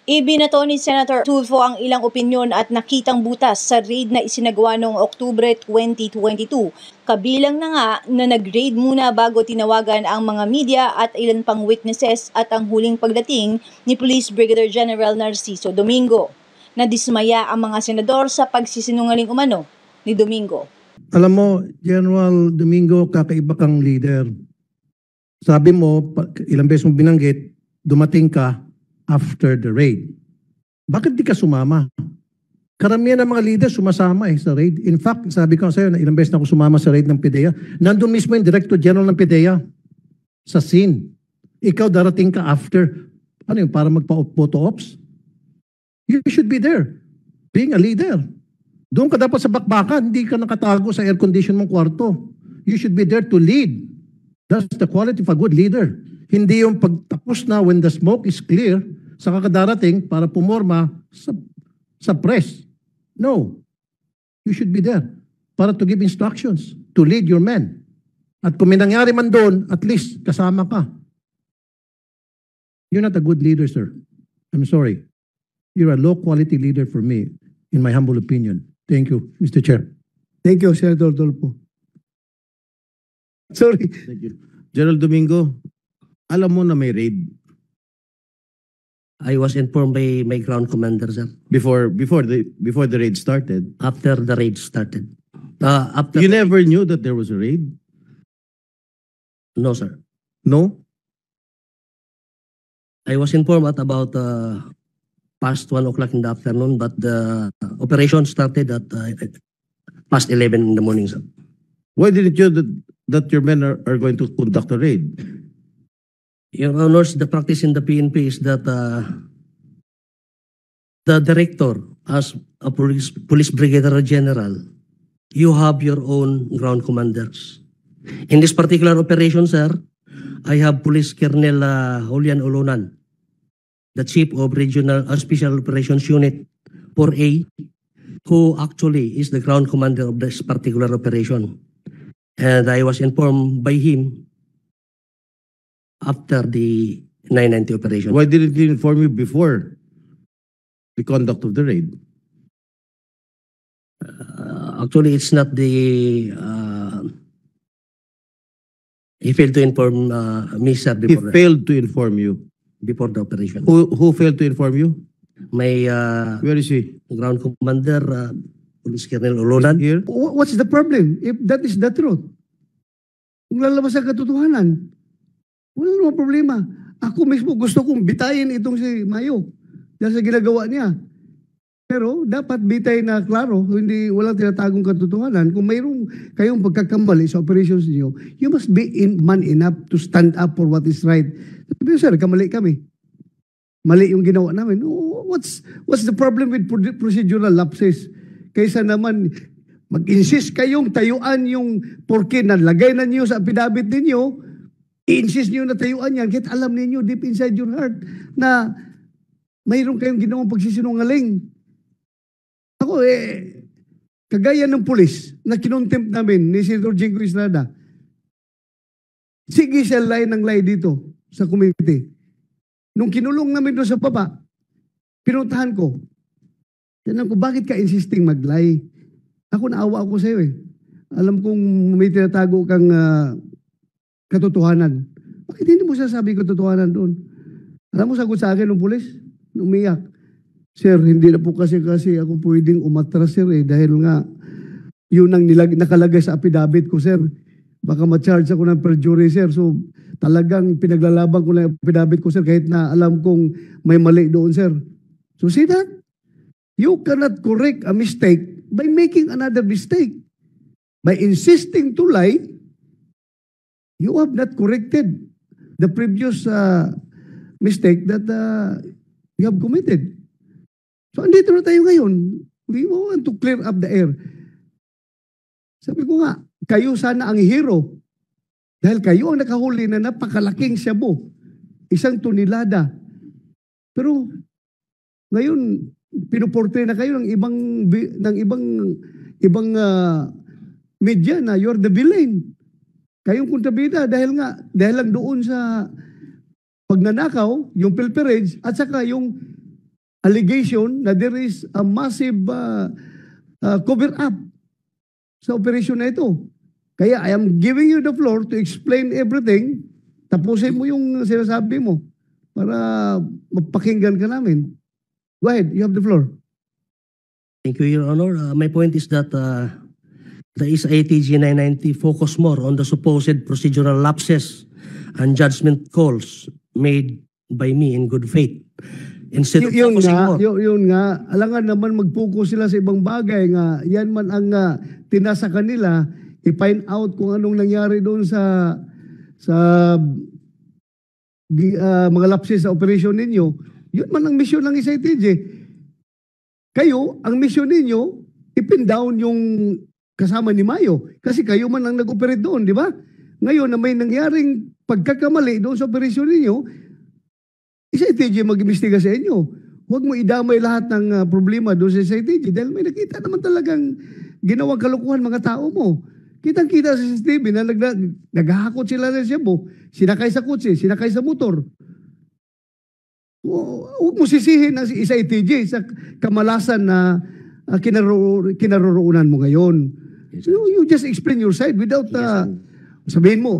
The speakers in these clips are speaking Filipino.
Ibinato ni Senator Tulfo ang ilang opinyon at nakitang butas sa raid na isinagawa noong Oktubre 2022. Kabilang na nga na nag-raid muna bago tinawagan ang mga media at ilan pang witnesses at ang huling pagdating ni Police Brigadier General Narciso Domingo. Nadismaya ang mga senador sa pagsisinungaling umano ni Domingo. Alam mo, General Domingo, kakaiba kang leader. Sabi mo, ilang beses mo binanggit, dumating ka after the raid. Bakit di ka sumama? Karamihan ng mga leaders sumasama sa raid. In fact, sabi ko sa iyo na ilang beses na ako sumama sa raid ng PDEA. Nandun mismo yung Director General ng PDEA sa scene. Ikaw darating ka after. Ano yun, para magpa-photo ops? You should be there. Being a leader. Doon ka dapat sa bakbakan, hindi ka nakatago sa air condition mong kwarto. You should be there to lead. That's the quality of a good leader. Hindi yung pagtapos na when the smoke is clear, sa kakadarating para pumorma sa press. No. You should be there para to give instructions, to lead your men. At kung may nangyari man doon, at least kasama ka. You're not a good leader, sir. I'm sorry. You're a low-quality leader for me, in my humble opinion. Thank you, Mr. Chair. Thank you, Senator Tulfo. Sorry. Thank you. General Domingo, alam mo na may raid I was informed by my ground commander, sir, before the raid started. after the raid started. You never knew that there was a raid? No, sir. No? I was informed at about past 1 o'clock in the afternoon, but the operation started at past 11 in the morning, sir. Why didn't you that your men are going to conduct a raid? Your Honors, the practice in the PNP is that the director, as a police brigadier general, you have your own ground commanders. In this particular operation, sir, I have Police Colonel Julian Olonan, the Chief of Regional Special Operations Unit 4A, who actually is the ground commander of this particular operation. And I was informed by him after the 990 operation. Why didn't he inform you before the conduct of the raid? Actually, it's not the... he failed to inform me, sir, He failed to inform you. before the operation. Who failed to inform you? My Where is he? ground commander, Police Colonel Olonan. Here? What's the problem if that is the truth? Kung lalabas ang katotohanan, wala namang problema. Ako mismo gusto kong bitayin itong si Mayo dahil sa ginagawa niya. Pero dapat bitay na klaro, hindi walang tinatagong katotohanan. Kung mayroong kayong pagkakamali sa operations niyo, you must be man enough to stand up for what is right. Pero sir, kamali kami. Mali yung ginawa namin. What's the problem with procedural lapses? Kaysa naman mag-insist kayong tayuan yung porke nalagay na niyo sa affidavit ninyo, i-insist niyo na tayuan yan, kahit alam ninyo deep inside your heart na mayroon kayong ginawang pagsisinungaling. Ako kagaya ng pulis na kinontempt namin ni Senator Jingo Estrada, sige siya lie ng lie dito sa committee. Nung kinulong namin doon sa baba, pinuntahan ko, tinanong ko, bakit ka insisting mag-lie? Ako naawa ako sa iyo eh. Alam kong may tinatago kang katotohanan. Bakit hindi mo sasabi katotohanan doon? Alam mo sagot sa akin ng pulis? Umiyak. Sir, hindi na po kasi ako pwedeng umatras sir dahil nga yun ang nakalagay sa affidavit ko sir. Baka ma-charge ako ng perjury sir. So talagang pinaglalaban ko na affidavit ko sir kahit na alam kong may mali doon sir. So see that? You cannot correct a mistake by making another mistake. By insisting to lie, you have not corrected the previous mistake that you have committed. So, andito na tayo ngayon. We want to clear up the air. Sabi ko nga, kayo sana ang hero. Dahil kayo ang nakahuli na napakalaking shabu. 1 tonelada. Pero, ngayon, pinuportray na kayo ng ibang media na you're the villain. Kayong kontrabida dahil lang doon sa pagnanakaw, yung pilferage, at saka yung allegation na there is a massive cover-up sa operasyon na ito. Kaya I am giving you the floor to explain everything. Tapusin mo yung sinasabi mo para mapakinggan ka namin. Go ahead, you have the floor. Thank you, Your Honor. My point is that the ISA-ATG 990 focus more on the supposed procedural lapses and judgment calls made by me in good faith. Instead of focusing more. Yun nga, alangan naman mag-focus sila sa ibang bagay nga, yan man ang tinasa kanila, i-find out kung anong nangyari doon sa mga lapses sa operasyon ninyo. Yun man ang mission ng ISA-ATG. Kayo, ang mission ninyo, ipin down yung kasama ni Mayo. Kasi kayo man ang nag-operate doon, di ba? Ngayon na may nangyaring pagkakamali doon sa operasyon ninyo, ISA-ATG mag-imbestiga sa inyo. Huwag mo idamay lahat ng problema doon sa ISA-ATG dahil may nakita naman talagang ginawang kalukuhan mga tao mo. Kitang-kita sa CCTV na naghahakot sila sa Cebu, sinakay sa kutsi, sinakay sa motor. Huwag mo sisihin ang ISA-ATG sa kamalasan na kinaroroonan mo ngayon. You just explain your side without sabihin mo,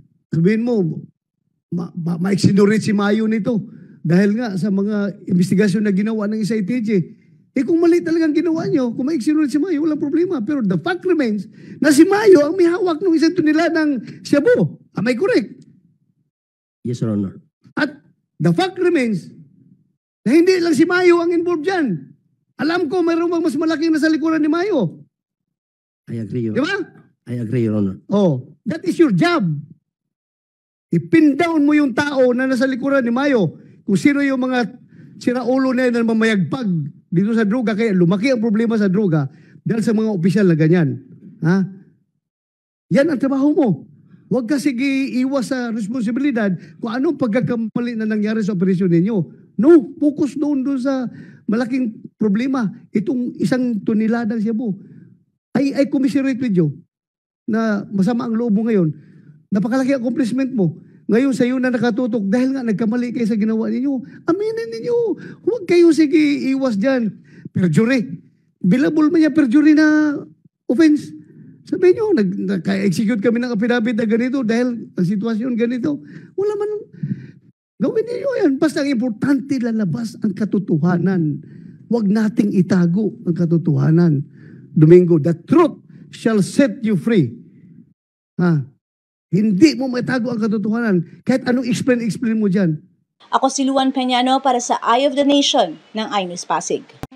ma-exonerate si Mayo nito dahil nga sa mga investigasyon na ginawa ng ISA-ATG. Kung mali talagang ginawa nyo, kung ma-exonerate si Mayo, walang problema. Pero the fact remains na si Mayo ang may hawak ng isang tunila ng Cebu. Am I correct? Yes, Your Honor. At the fact remains na hindi lang si Mayo ang involved dyan. Alam ko, mayroong mas malaking nasa likuran ni Mayo. I agree, Your Di Honor. ba? I agree, Your Honor. Oh, that is your job. I-pin down mo yung tao na nasa likuran ni Mayo. Kung sino yung mga siraulo na yun na mamayagpag dito sa droga, kaya lumaki ang problema sa droga dahil sa mga opisyal na ganyan. Ha? Yan ang trabaho mo. Huwag ka sige iwas sa responsibilidad kung anong pagkakamali na nangyari sa operasyon ninyo. No, focus doon sa malaking problema. Itong isang tonelada siya po. I commiserate with you na masama ang loob mo ngayon. Napakalaki accomplishment mo. Ngayon sa iyo na nakatutok dahil nga nagkamali kayo sa ginawa ninyo. Aminin ninyo. Huwag kayo sige iwas dyan. Perjury. Billable man yan perjury na offense. Sabihin nyo, nag-execute kami ng affidavit na ganito dahil ang sitwasyon ganito. Wala man. Gawin ninyo yan. Basta ang importante lalabas ang katotohanan. Huwag nating itago ang katotohanan. Domingo, the truth shall set you free. Ha? Hindi mo maitago ang katotohanan. Kahit anong explain mo dyan. Ako si Luan Peñano para sa Eye of the Nation ng iNews Pasig.